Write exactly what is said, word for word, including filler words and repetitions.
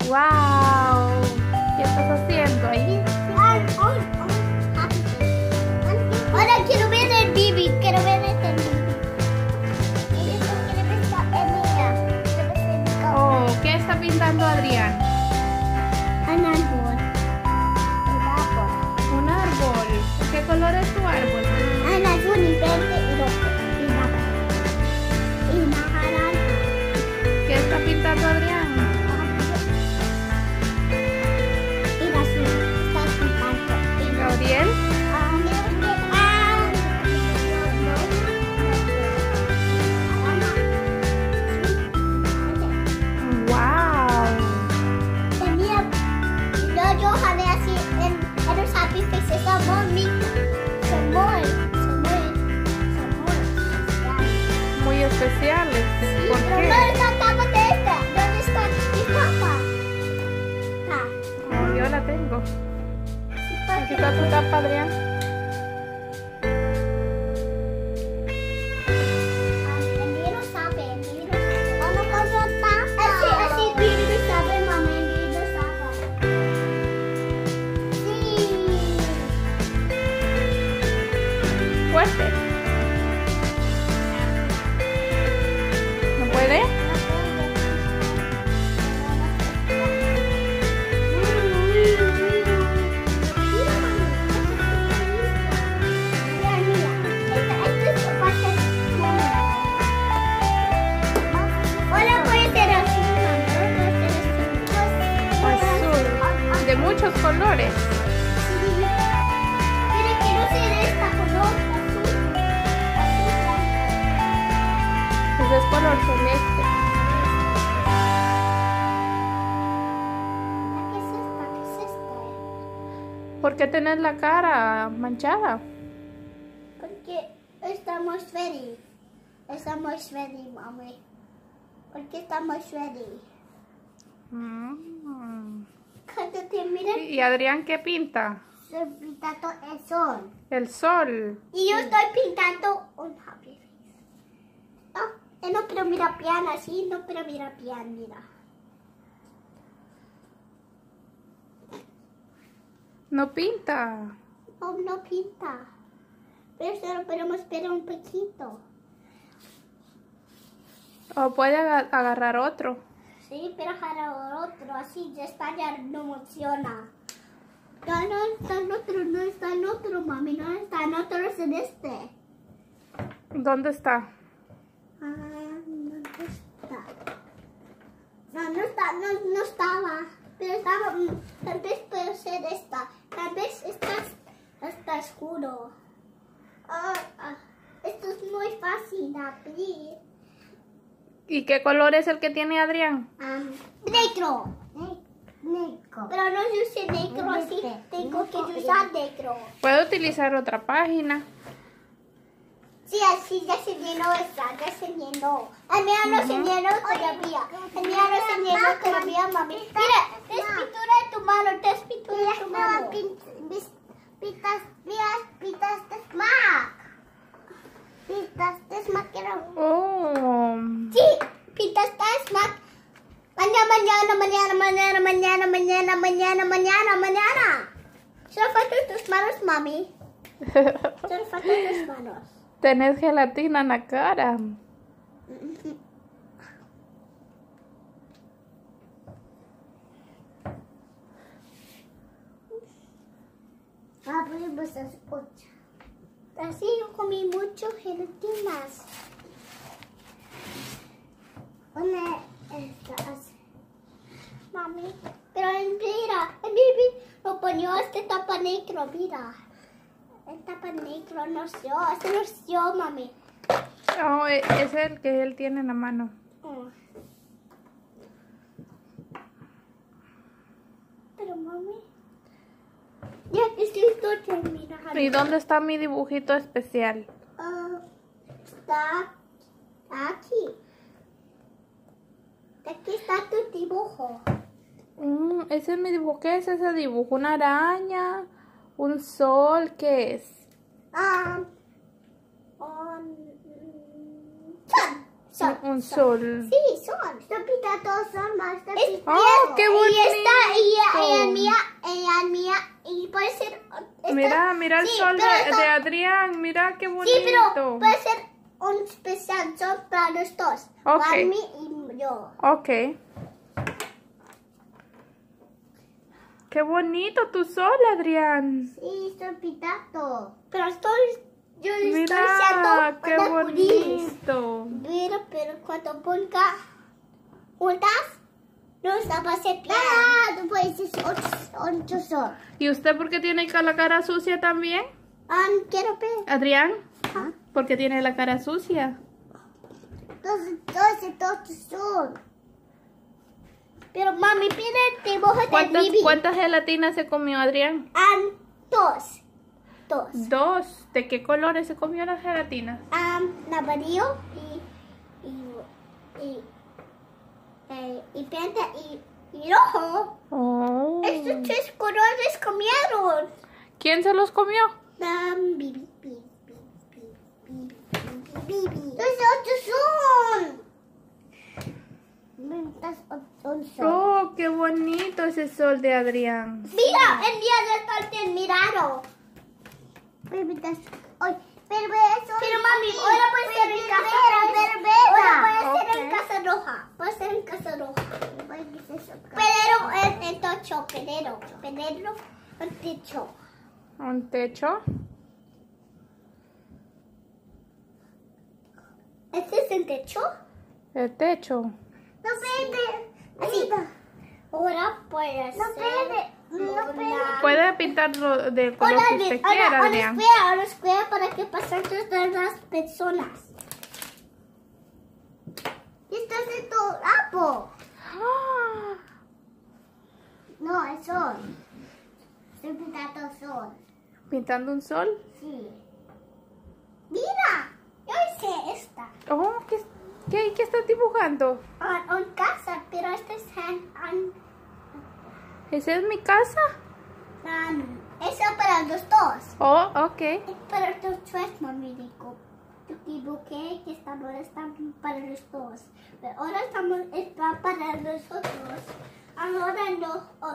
Wow. ¿Qué estás haciendo ahí? Ahora quiero ver el Bibi, quiero ver el Bibi. Oh, ¿qué está pintando Adrián? Un árbol. Un árbol. Un árbol. ¿Qué color es tu árbol? Un azul y verde y rojo. Y naranja. Y naranja. ¿Qué está pintando Adrián? Y azul. Está pintando. Y Gabriel. Wow. Tenía, yo, yo jalé así en, en los happy faces, son muy, son muy, son muy, son muy, Muy especiales. ¿Por pero qué? ¿dónde está la tapa de esta? ¿Dónde está mi tapa? Ah, Oh, yo la tengo. sí, Aquí porque está tu tapa, Adrián. el niño sabe, el niño sabe. ¿Dónde está la tapa? Así, así, el niño sabe, mami, el niño sabe. Sí. Fuerte. ¿No puede? Azul. De muchos colores. Ese es color celeste. ¿Por qué tenés la cara manchada? Porque estamos ready. Estamos ready, mami. Porque estamos ready. Mm. Cuando te miran, ¿Y Adrián qué pinta? estoy pintando el sol. El sol. Y yo estoy pintando un happy face. No, eh, no, pero mira bien así, no, pero mira bien, mira. No pinta. No, no pinta. Pero solo podemos esperar un poquito. O puede aga- agarrar otro. Sí, pero para otro, así ya está, ya no emociona. No, no está en otro, no está en otro, mami, no está en otro, es en este. ¿Dónde está? Ah, ¿dónde está? No, no está, no, no estaba. Pero estaba, mm, tal vez puede ser esta. Tal vez está, está oscuro. Ah, ah, esto es muy fácil de abrir. ¿Y qué color es el que tiene Adrián? Um, negro. Negro. Pero no use negro así. Tengo que usar negro. Puedo utilizar otra página. Sí, así ya se llenó esta, ya se llenó. El mío no se llenó todavía. El mío no se llenó todavía, mami. Mira, es pintura de tu mano, es pintura de tu mano. Pitas, pitas, pitas de smack. Pitas de smack, quiero. Oh. Sí, pintas de smack. Mañana, mañana, mañana, mañana, mañana, mañana, mañana, mañana, mañana. Solo faltan tus manos, mami. Solo faltan tus manos. Tenés gelatina en la cara. Abrimos las ocho. Así yo comí mucho gelatinas. Una esta así. Mami, pero mira, el Bibi lo ponió este tapa negro, mira. El tapa negro no sé, ese no sé, mami. Oh, e- es el que él tiene en la mano. Oh. Pero mami, ya que estoy terminando. ¿Y dónde está mi dibujito especial? Ah, está aquí. Aquí está tu dibujo. Mm, ese es mi dibujo. ¿Qué es ese dibujo? ¿Una araña? ¿Un sol? ¿Qué es? Ah, un sun. Sol. Un sol. Sí, sol. Está pintado sol más. Está ¡Oh, pintado. qué bonito! Y está, y, y el mía, y el mía, y puede ser... Está, Mira, mira el sí, sol de, pero está- de Adrián. Mira qué bonito. Sí, pero puede ser un especial sol para los dos. Ok. Para mí y yo. Ok. Qué bonito tu sol, Adrián. Sí, está pintado. Pero estoy... Yo estoy Mira, haciendo qué arcoíris. bonito. Mira, pero cuando ponga juntas, no va a ser bien. Ah, tú puedes decir ocho, ocho sol. ¿Y usted por qué tiene la cara sucia también? Um, quiero ver. Adrián, ¿Ah? ¿por qué tiene la cara sucia? Doce, doce, doce sol. Pero mami, pide el dibujo de ¿Cuántas, Bibi. ¿Cuántas gelatinas se comió Adrián? Um, dos. Dos. Dos. ¿De qué colores se comió las gelatinas? Um, amarillo y, y, y, eh, y verde y, y rojo. Oh. Estos tres colores comieron. ¿Quién se los comió? Um, Bibi, Bibi, Bibi, Bibi, Bibi, Bibi. Los otros son. Das un sol. Oh, qué bonito ese sol de Adrián. Mira, el día de estar mirado. Baby, das. Ay, pero eso. Pero mami, ahora puede ser en casa. Ahora puede ser en Ok. casa roja. Puede ser en casa roja. Pero en el techo, pedero, pedero, el techo. ¿Un techo? ¿Este es el techo? El techo. No pede. Así. Ahora puede ser. No pede. No pede. Puede pintarlo del color que usted quiera, ahora, Adrián. espera, ahora espera para que pasen todas las personas. Esto es tu lapo. Ah, No, es sol. Estoy pintando sol. ¿Pintando un sol? Sí. Mira, yo hice esta. Oh, ¿qué, qué, qué estás dibujando? En en casa, pero este es en, en, ¿Esa es mi casa? en- eso para los dos. Oh, ok. Para los tres, mami, digo. Dibujé que estamos están para los dos. Pero ahora estamos está para los otros. Ahora no.